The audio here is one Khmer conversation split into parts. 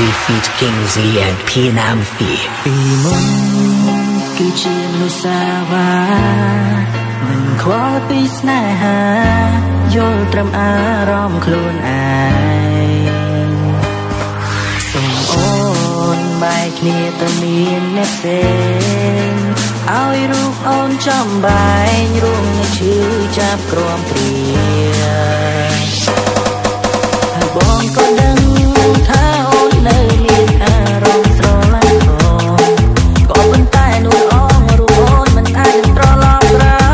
feat King Z and P Namfi ពីមុនគឺជាមនុស្សសាវាមិនខ្វល់ពីស្នេហាយល់ត្រឹមអារម្មណ៍ខ្លួនឯងសូមអូនបែកគ្នាទៅមានអ្នកផ្សេងឲ្យរូបអូនចំបែងរួមនឹងឈឺចាប់ក្រំព្រាហើយបងក៏ដឹងថាអូននៅមានអារម្មណ៍ស្រឡាញ់ក៏ប៉ុន្តែនួនអងរូបអូនមិនអាចត្រឡប់ក្រោ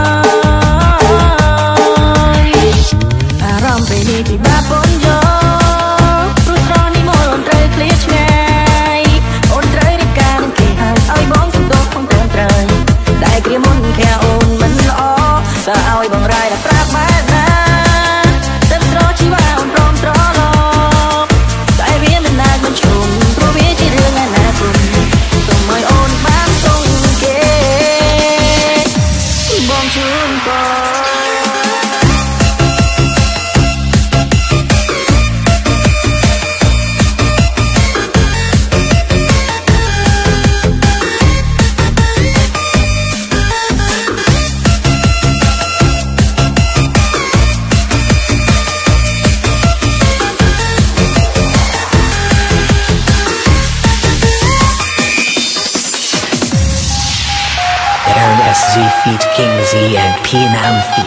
យអារម្មណ៍ពេលនេះពិបាកបងយកព្រោះស្រស់នេះមកអូនត្រូវឃ្លាតឆ្ងាយអូនត្រូវរៀបការនឹងគេឲ្យបងសំដៅផងត្រឹមត្រូវតែគ្រាមុនខាអូនមិនល្អតើឲ្យបងរាយដល់ប្រាប់បែបណាទៅស្រជីវ៉ាអូនព្រមត្រឡប់តែវាមិនអាចមិនជុំព្រោះវាជារឿងអនាគតសូមឲ្យអូនបានសងគេបងជូនបង SZ feat King Z and P Namfi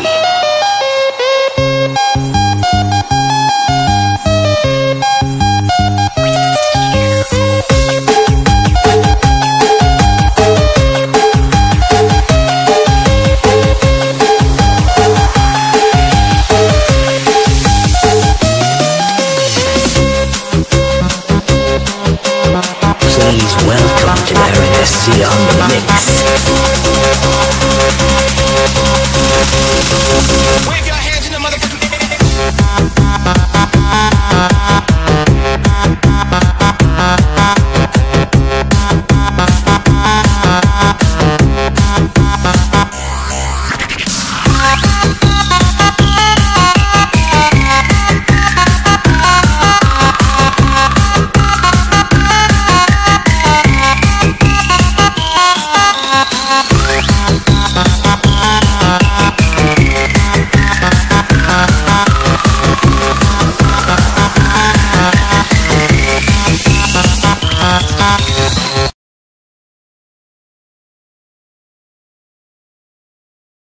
Please welcome to Aaron SZ on the mix.